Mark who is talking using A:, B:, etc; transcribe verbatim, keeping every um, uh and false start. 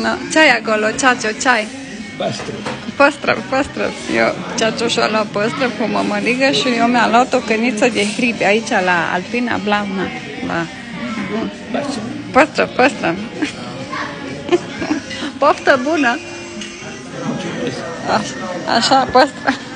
A: No, ce-ai acolo, Ceaciu, ce-ai?
B: Păstră.
A: Păstrăv, păstrăv. Eu, Ceaciu și-a luat păstrăv cu mămăligă și eu mi-am luat o căniță de hribi aici la Alpina Blavna. La...
B: Păstră.
A: Păstrăv, păstrăv. Poftă bună! Așa, păstrăv.